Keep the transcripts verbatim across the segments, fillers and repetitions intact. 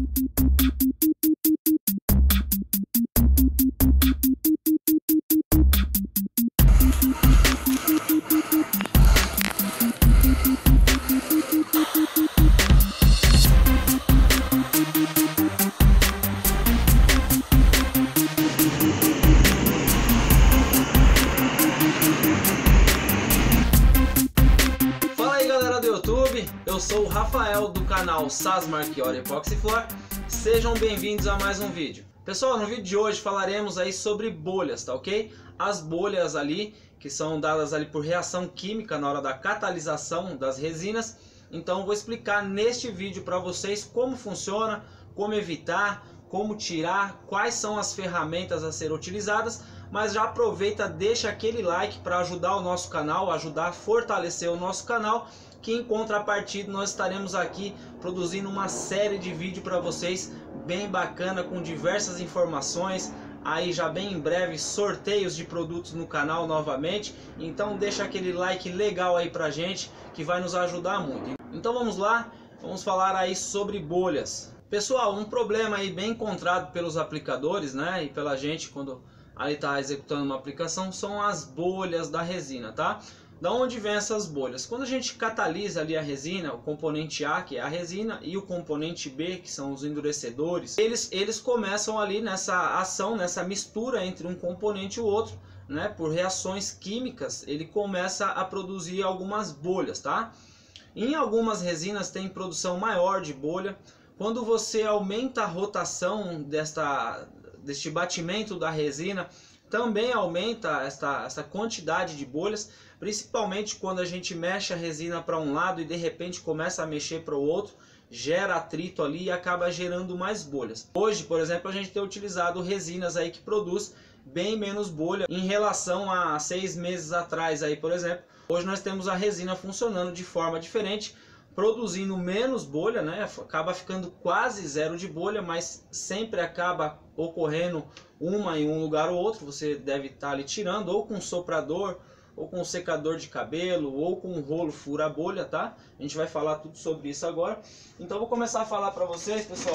Eu sou o Rafael do canal Sas Marchiori Epoxy Floor. Sejam bem-vindos a mais um vídeo. Pessoal, no vídeo de hoje falaremos aí sobre bolhas, tá ok? As bolhas ali que são dadas ali por reação química na hora da catalisação das resinas. Então vou explicar neste vídeo para vocês como funciona, como evitar, como tirar, quais são as ferramentas a ser utilizadas. Mas já aproveita, deixa aquele like para ajudar o nosso canal, ajudar a fortalecer o nosso canal, que em contrapartida nós estaremos aqui produzindo uma série de vídeos para vocês bem bacana, com diversas informações, aí já bem em breve sorteios de produtos no canal novamente. Então deixa aquele like legal aí pra gente, que vai nos ajudar muito. Então vamos lá, vamos falar aí sobre bolhas. Pessoal, um problema aí bem encontrado pelos aplicadores, né, e pela gente quando aí está executando uma aplicação, são as bolhas da resina, tá? Da onde vem essas bolhas? Quando a gente catalisa ali a resina, o componente A, que é a resina, e o componente B, que são os endurecedores, eles, eles começam ali nessa ação, nessa mistura entre um componente e o outro, né? Por reações químicas, ele começa a produzir algumas bolhas, tá? Em algumas resinas tem produção maior de bolha. Quando você aumenta a rotação desta, deste batimento da resina, também aumenta essa, essa quantidade de bolhas, principalmente quando a gente mexe a resina para um lado e de repente começa a mexer para o outro, gera atrito ali e acaba gerando mais bolhas. Hoje, por exemplo, a gente tem utilizado resinas aí que produz bem menos bolha em relação a seis meses atrás aí, por exemplo. Hoje nós temos a resina funcionando de forma diferente, produzindo menos bolha, né? Acaba ficando quase zero de bolha, mas sempre acaba ocorrendo uma em um lugar ou outro. Você deve estar ali tirando ou com soprador, ou com secador de cabelo, ou com um rolo fura-bolha, tá? A gente vai falar tudo sobre isso agora. Então vou começar a falar para vocês, pessoal,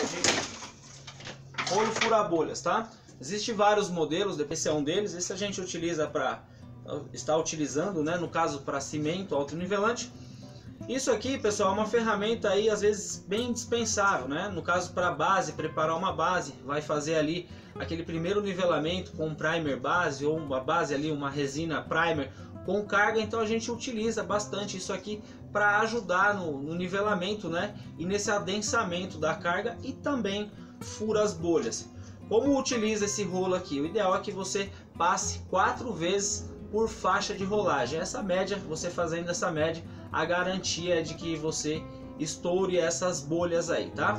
de rolo fura-bolhas, tá? Existem vários modelos, esse é um deles. Esse a gente utiliza para está utilizando, né? No caso para cimento autonivelante. Isso aqui, pessoal, é uma ferramenta aí às vezes bem indispensável, né? No caso para base, preparar uma base, vai fazer ali aquele primeiro nivelamento com um primer base ou uma base ali, uma resina primer com carga. Então a gente utiliza bastante isso aqui para ajudar no, no nivelamento, né? E nesse adensamento da carga, e também fura as bolhas. Como utiliza esse rolo aqui? O ideal é que você passe quatro vezes por faixa de rolagem. Essa média, você fazendo essa média, a garantia é de que você estoure essas bolhas aí, tá?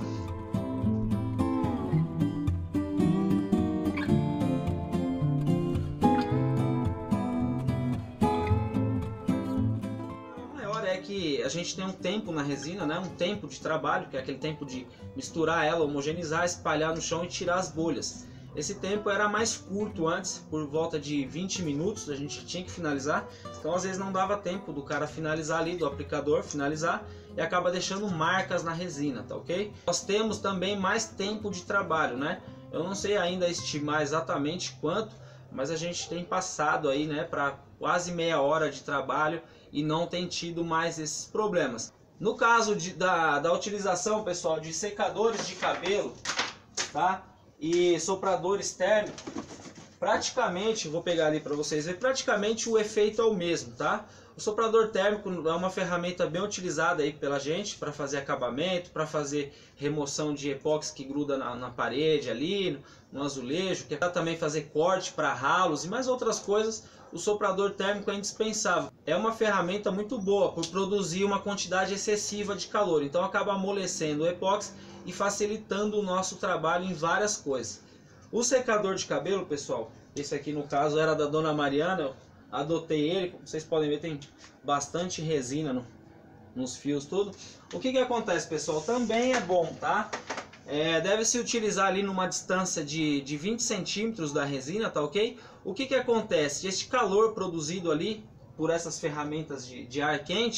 O maior é que a gente tem um tempo na resina, né? Um tempo de trabalho, que é aquele tempo de misturar ela, homogeneizar, espalhar no chão e tirar as bolhas. Esse tempo era mais curto antes, por volta de vinte minutos a gente tinha que finalizar. Então às vezes não dava tempo do cara finalizar ali, do aplicador finalizar, e acaba deixando marcas na resina, tá ok? Nós temos também mais tempo de trabalho, né? Eu não sei ainda estimar exatamente quanto, mas a gente tem passado aí, né, para quase meia hora de trabalho e não tem tido mais esses problemas. No caso de, da, da utilização, pessoal, de secadores de cabelo, tá? E sopradores térmicos, praticamente, vou pegar ali para vocês verem, praticamente o efeito é o mesmo, tá? O soprador térmico é uma ferramenta bem utilizada aí pela gente para fazer acabamento, para fazer remoção de epóxi que gruda na, na parede ali, no, no azulejo, que é para também fazer corte para ralos e mais outras coisas. O soprador térmico é indispensável. É uma ferramenta muito boa por produzir uma quantidade excessiva de calor, então acaba amolecendo o epóxi e facilitando o nosso trabalho em várias coisas. O secador de cabelo, pessoal, esse aqui no caso era da Dona Mariana, eu adotei ele, como vocês podem ver tem bastante resina no, nos fios tudo. O que que acontece, pessoal? Também é bom, tá? É, deve se utilizar ali numa distância de, de vinte centímetros da resina, tá ok? O que que acontece? Este calor produzido ali por essas ferramentas de, de ar quente,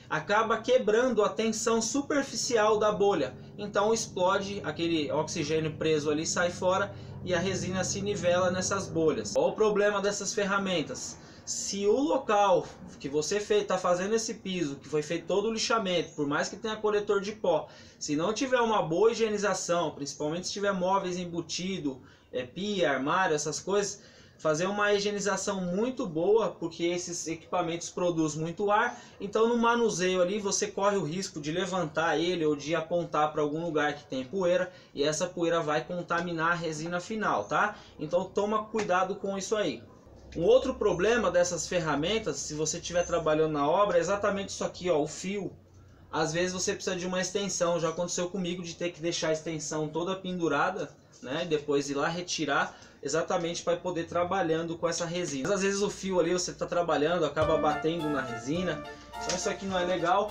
acaba quebrando a tensão superficial da bolha. Então explode, aquele oxigênio preso ali sai fora e a resina se nivela nessas bolhas. Qual o problema dessas ferramentas? Se o local que você está fazendo esse piso, que foi feito todo o lixamento, por mais que tenha coletor de pó, se não tiver uma boa higienização, principalmente se tiver móveis embutidos, é, pia, armário, essas coisas, fazer uma higienização muito boa, porque esses equipamentos produzem muito ar, então no manuseio ali você corre o risco de levantar ele ou de apontar para algum lugar que tem poeira, e essa poeira vai contaminar a resina final, tá? Então toma cuidado com isso aí. Um outro problema dessas ferramentas, se você estiver trabalhando na obra, é exatamente isso aqui, ó, o fio. Às vezes você precisa de uma extensão, já aconteceu comigo de ter que deixar a extensão toda pendurada, né, e depois ir lá retirar, exatamente para poder ir trabalhando com essa resina. Às vezes o fio ali você está trabalhando, acaba batendo na resina, então isso aqui não é legal.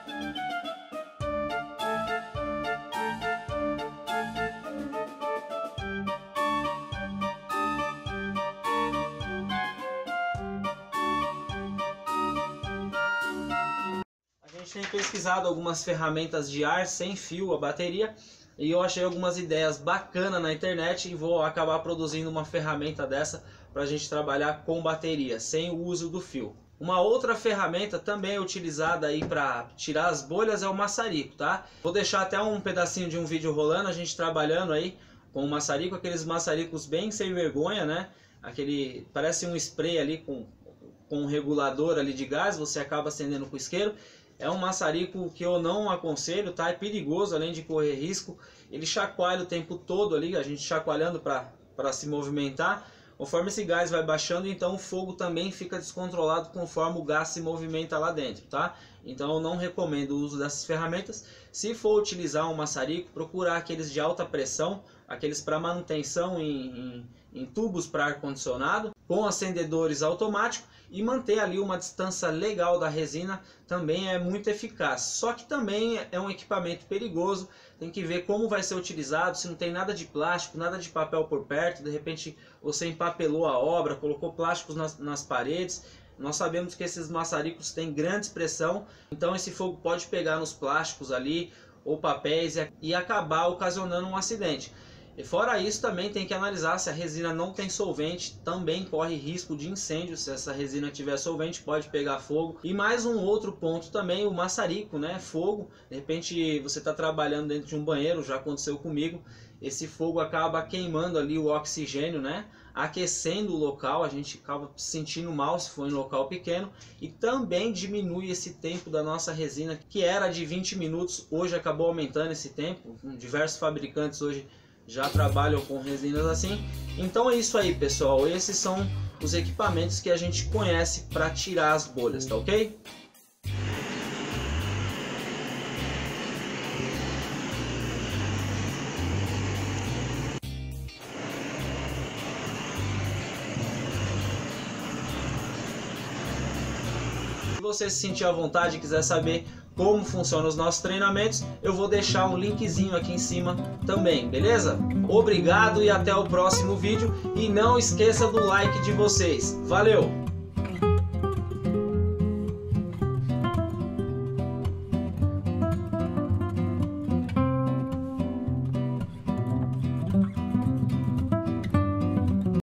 A gente tem pesquisado algumas ferramentas de ar sem fio, a bateria, e eu achei algumas ideias bacanas na internet e vou acabar produzindo uma ferramenta dessa para a gente trabalhar com bateria, sem o uso do fio. Uma outra ferramenta também utilizada aí para tirar as bolhas é o maçarico, tá? Vou deixar até um pedacinho de um vídeo rolando, a gente trabalhando aí com o maçarico, aqueles maçaricos bem sem vergonha, né? Aquele, parece um spray ali com, com um regulador ali de gás, você acaba acendendo com isqueiro. É um maçarico que eu não aconselho, tá? É perigoso, além de correr risco. Ele chacoalha o tempo todo ali, a gente chacoalhando para se movimentar. Conforme esse gás vai baixando, então o fogo também fica descontrolado conforme o gás se movimenta lá dentro, tá? Então eu não recomendo o uso dessas ferramentas. Se for utilizar um maçarico, procurar aqueles de alta pressão, aqueles para manutenção em, em, em tubos para ar-condicionado, com acendedores automáticos, e manter ali uma distância legal da resina também é muito eficaz. Só que também é um equipamento perigoso, tem que ver como vai ser utilizado, se não tem nada de plástico, nada de papel por perto, de repente você empapelou a obra, colocou plásticos nas, nas paredes. Nós sabemos que esses maçaricos têm grande pressão, então esse fogo pode pegar nos plásticos ali, ou papéis, e acabar ocasionando um acidente. E fora isso, também tem que analisar se a resina não tem solvente, também corre risco de incêndio. Se essa resina tiver solvente, pode pegar fogo. E mais um outro ponto também, o maçarico, né? Fogo, de repente você está trabalhando dentro de um banheiro, já aconteceu comigo, esse fogo acaba queimando ali o oxigênio, né? Aquecendo o local, a gente acaba se sentindo mal se for em local pequeno, e também diminui esse tempo da nossa resina, que era de vinte minutos, hoje acabou aumentando esse tempo. Diversos fabricantes hoje já trabalham com resinas assim. Então é isso aí, pessoal, esses são os equipamentos que a gente conhece para tirar as bolhas, tá ok? Se você se sentir à vontade e quiser saber como funcionam os nossos treinamentos, eu vou deixar um linkzinho aqui em cima também, beleza? Obrigado e até o próximo vídeo, e não esqueça do like de vocês. Valeu!